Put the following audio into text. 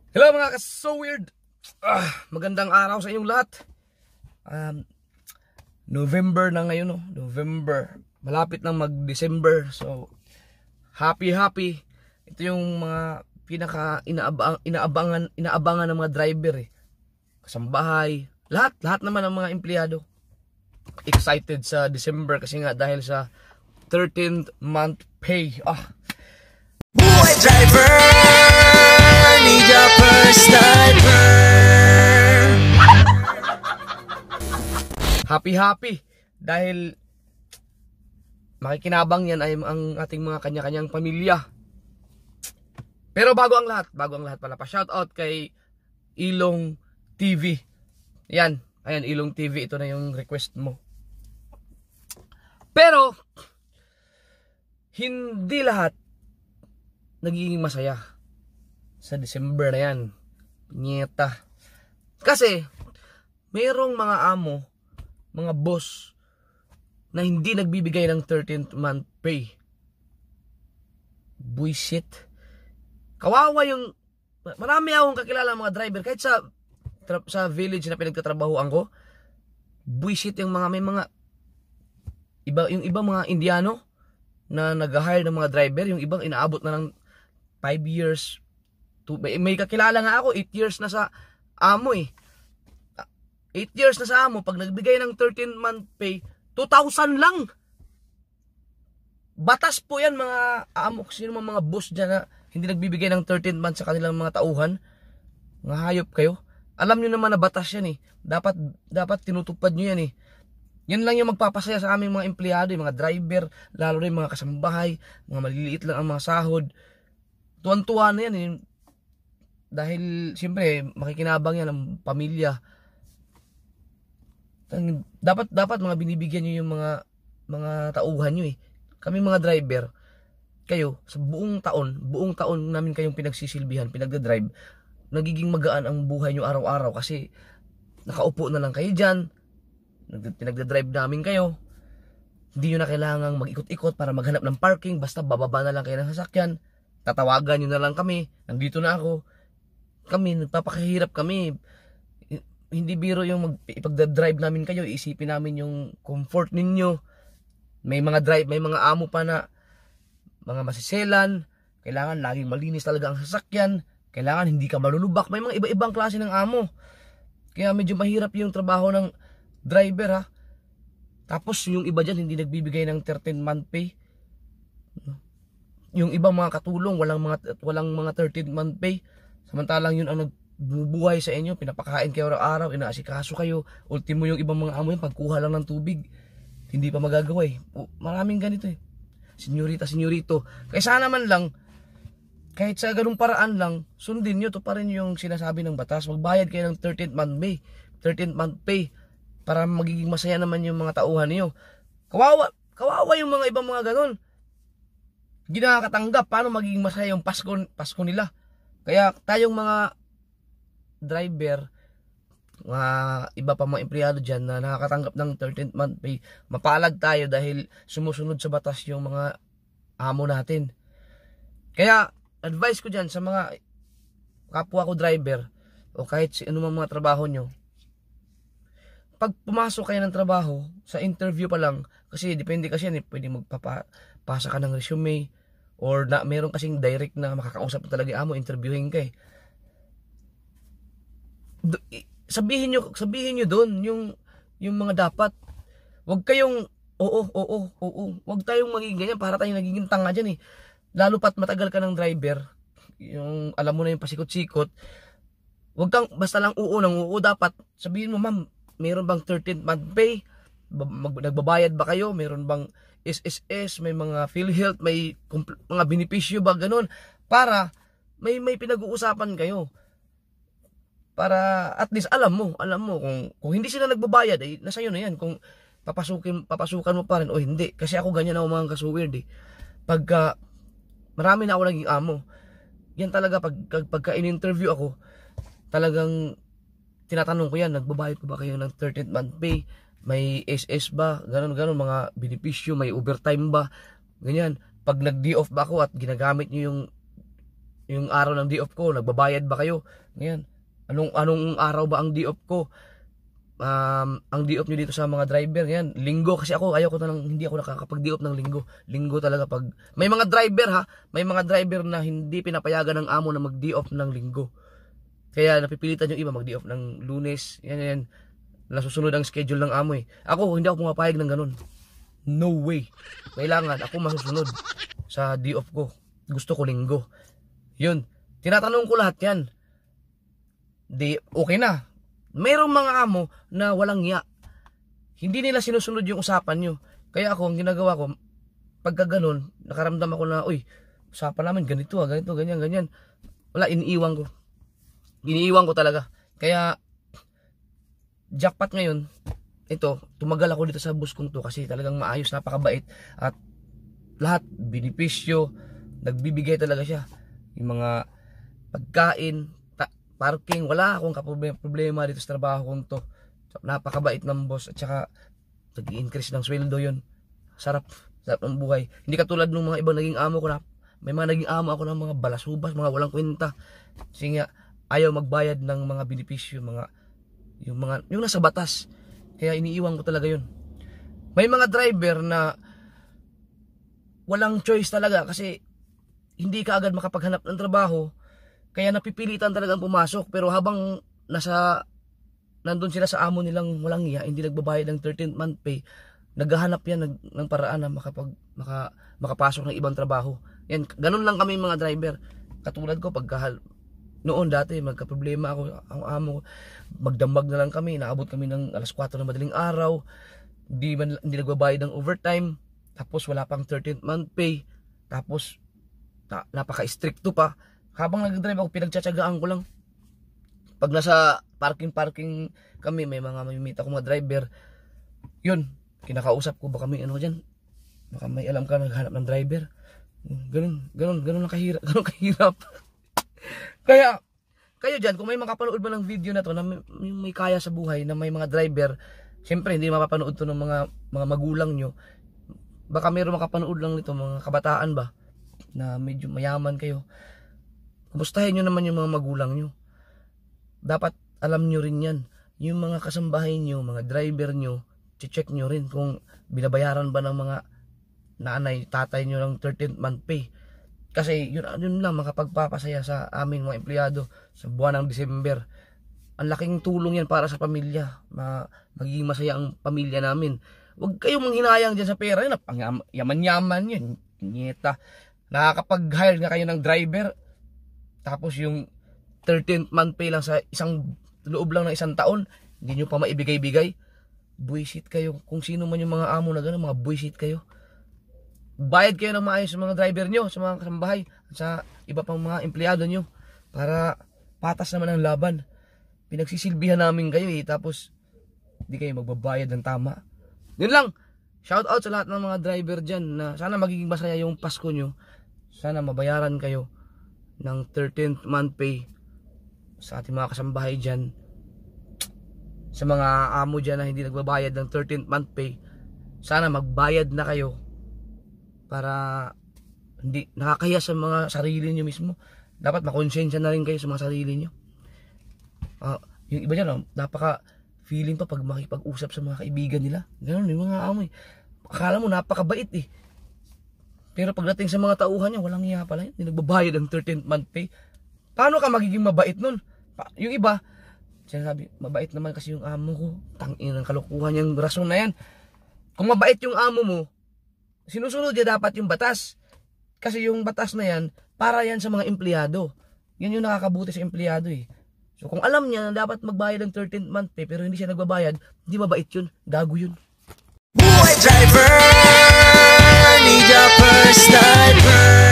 Hello mga ka-so weird. Magandang araw sa inyong lahat. November na ngayon, no? November. Malapit nang mag-December. So, happy. Ito yung mga pinaka inaabangan ng mga driver eh. Kasambahay, lahat naman ng mga empleyado. Excited sa December kasi nga dahil sa 13th month pay. Boy driver, need your first sniper. Happy dahil makikinabang yan ay ang ating mga kanya-kanyang pamilya. Pero bago ang lahat pala, pa-shoutout kay Ilong TV. Ayan, Ilong TV, ito na yung request mo. Pero hindi lahat nagiging masaya sa December na yan. Nyeta. Kasi mayroong mga amo, mga boss na hindi nagbibigay ng 13th month pay. Bullshit. Kawawa yung marami akong kakilala mga driver kahit sa village na pinagtatrabahoan ko. Bullshit yung mga may mga yung ibang mga Indiano na nag-hire ng mga driver, yung ibang inaabot na ng 5 years. May kakilala nga ako, 8 years na sa amo eh. 8 years na sa amo, pag nagbigay ng 13-month pay, 2,000 lang. Batas po yan mga amo, sino mga boss dyan na hindi nagbibigay ng 13 months sa kanilang mga tauhan. Mga hayop kayo. Alam nyo naman na batas yan eh. Dapat tinutupad nyo yan eh. Yan lang yung magpapasaya sa aming mga empleyado, yung mga driver, lalo rin mga kasambahay, mga maliliit lang ang mga sahod. Tuwan-tuwa na yan eh. Dahil siyempre makikinabang yan ng pamilya. Dapat mga binibigyan nyo yung mga tauhan nyo eh. Kami mga driver, kayo sa buong taon namin kayong pinagsisilbihan, pinagdadrive, nagiging magaan ang buhay nyo araw-araw kasi nakaupo na lang kayo dyan, pinagdadrive namin kayo. Hindi nyo na kailangang mag-ikot-ikot para maghanap ng parking, basta bababa na lang kayo ng sasakyan, tatawagan nyo na lang kami, nandito na ako. Kami, nagpapakahirap kami. Hindi biro yung ipagdadrive namin kayo, isipin namin yung comfort ninyo. May mga amo pa na mga masiselan, kailangan laging malinis talaga ang sasakyan, kailangan hindi ka malulubak. May mga iba-ibang klase ng amo. Kaya medyo mahirap yung trabaho ng driver ha. Tapos yung iba dyan hindi nagbibigay ng 13-month pay. Yung ibang mga katulong walang mga 13-month pay. Samantalang yun ang nagbubuhay sa inyo, pinapakain kayo araw-araw, inaasikaso kayo. Ultimo yung ibang mga amo yun, pagkuha lang ng tubig, hindi pa magagawa eh. Maraming ganito eh. Senyorita, senyorito. Kaya sana man lang, kahit sa ganung paraan lang, sundin nyo to pa rin yung sinasabi ng batas. Magbayad kayo ng 13th month pay para magiging masaya naman yung mga tauhan niyo. Kawawa yung mga ibang mga ganon. Hindi nakakatanggap paano magiging masaya yung Pasko nila. Kaya tayong mga driver, mga iba pa mga empleyado dyan na nakakatanggap ng 13th month pay, mapalad tayo dahil sumusunod sa batas yung mga amo natin. Kaya advice ko dyan sa mga kapwa ko driver o kahit si anumang mga trabaho nyo, pag pumasok kayo ng trabaho, sa interview pa lang, kasi depende kasi yan eh, pwede magpapasa ka ng resume or meron kasing direct na makakausap na talaga amo, interviewin ka eh. Sabihin nyo doon yung mga dapat. Huwag kayong Huwag tayong magiging ganyan para tayong nagiging tanga dyan eh. Lalo pat matagal ka ng driver, yung alam mo na yung pasikot-sikot. Huwag kang basta lang dapat sabihin mo, ma'am, meron bang 13th month pay? Nagbabayad ba kayo? Meron bang SSS? May mga PhilHealth? May mga benepisyo ba? Ganun. Para may pinag-uusapan kayo. Para at least alam mo kung hindi sila nagbabayad ay nasa iyo na yan kung papasukan mo pa rin o hindi. Kasi ako ganyan ako mga kasuweird eh. Pagka marami na ako naging amo, yan talaga pagka in-interview ako, talagang tinatanong ko yan, nagbabayad ko ba kayo ng 13th month pay? May SS ba? Ganon, mga benepisyo, may overtime ba? Ganyan. Pag nag-day off ba ako at ginagamit nyo yung araw ng day off ko, nagbabayad ba kayo? Ngayon, anong araw ba ang day off ko? Ang day off nyo dito sa mga driver, yan, linggo, kasi ako, hindi ako nakakapag-day off ng linggo. Linggo talaga pag, may mga driver may mga driver na hindi pinapayagan ng amo na mag-day off ng linggo. Kaya napipilitan yung iba mag-day off ng Lunes, yan. Nasusunod ang schedule ng amo eh. Ako, hindi ako pumapayag ng ganun. No way. Kailangan ako masusunod sa day off ko. Gusto ko linggo. Yun. Tinatanong ko lahat yan. Okay na. Mayroong mga amo na walang ya. Hindi nila sinusunod yung usapan nyo. Kaya ako, ang ginagawa ko, pagka ganun, nakaramdam ako na, usapan namin ganito, ganito, ganyan. Wala, iniiwan ko. Iniiwan ko talaga. Kaya, jackpot ngayon, ito, tumagal ako dito sa bus kong to kasi talagang maayos, napakabait. At lahat, benepisyo, nagbibigay talaga siya. Yung mga pagkain, parking, wala akong problema dito sa trabaho kong to. Napakabait ng boss at saka nag-i-increase ng sweldo yun. Sarap ng buhay. Hindi katulad ng mga ibang naging amo ko na may mga naging amo ako ng mga balasubas, mga walang kwenta. Kasi nga ayaw magbayad ng mga benepisyo, yung nasa batas. Kaya iniiwan ko talaga yun. May mga driver na walang choice talaga kasi hindi ka agad makapaghanap ng trabaho. Kaya napipilitan talagang pumasok. Pero habang nandun sila sa amo nilang walang iya, hindi nagbabayad ng 13th month pay, naghahanap yan ng paraan na makapasok ng ibang trabaho. Yan, ganun lang kami mga driver. Katulad ko, noon dati, magka-problema ako, ang amo, magdambag na lang kami, naabot kami ng alas 4 ng madaling araw, hindi nagbabayad ng overtime, tapos wala pang 13th month pay, tapos napaka-stricto pa. Habang nag-drive ako, pinagtsatsagaan ko lang. Pag nasa parking kami, may mamimita ko mga driver, yun, kinakausap ko, baka may dyan, baka may alam ka, naghanap ng driver. Ganun lang kahirap. Kaya, kayo dyan, kung may makapanood ba ng video na to, na may kaya sa buhay, na may mga driver, siyempre, hindi mapapanood to ng mga magulang nyo. Baka mayroon makapanood lang nito, mga kabataan ba, na medyo mayaman kayo. Kumustahin nyo naman yung mga magulang nyo. Dapat alam nyo rin yan. Yung mga kasambahay nyo, mga driver nyo, check nyo rin kung binabayaran ba ng mga nanay, tatay nyo ng 13th month pay. Kasi yun lang makapagpapasaya sa aming mga empleyado sa buwan ng December. Ang laking tulong yan para sa pamilya. Magiging masaya ang pamilya namin. Huwag kayong manghinayang dyan sa pera. Yaman-yaman yun. Nyeta. Nakakapag-hire nga kayo ng driver. Tapos yung 13th month pay lang sa loob lang ng isang taon, hindi nyo pa maibigay-bigay. Buisit kayo. Kung sino man yung mga amo na gano'n, mga buisit kayo. Bayad kayo ng maayos sa mga driver nyo, sa mga kasambahay, sa iba pang mga empleyado nyo, para patas naman ang laban. Pinagsisilbihan namin kayo tapos hindi kayo magbabayad ng tama. Yun lang. Shout out sa lahat ng mga driver dyan na sana magiging masaya yung Pasko nyo. Sana mabayaran kayo ng 13th month pay sa ating mga kasambahay dyan, sa mga amo dyan na hindi nagbabayad ng 13th month pay. Sana magbayad na kayo para hindi nakakahiya sa mga sarili nyo mismo. Dapat makonsensya na rin kayo sa mga sarili nyo. Yung iba dyan, napaka feeling pa pag makipag-usap sa mga kaibigan nila. Ganun yung mga amo akala mo napakabait Pero pagdating sa mga tauhan niya, walang iya pala yun. Hindi nagbabayad ng 13th month pay. Paano ka magiging mabait nun? Yung iba, sinasabi, mabait naman kasi yung amo ko. Tangin ng kalukuhan yung rason na yan. Kung mabait yung amo mo, sinusunod niya dapat yung batas. Kasi yung batas na yan, para yan sa mga empleyado. Yan yung nakakabuti sa empleyado So kung alam niya na dapat magbayad ng 13th month pay, pero hindi siya nagbabayad, hindi mabait yun. Gago yun. Boy driver, need your first driver.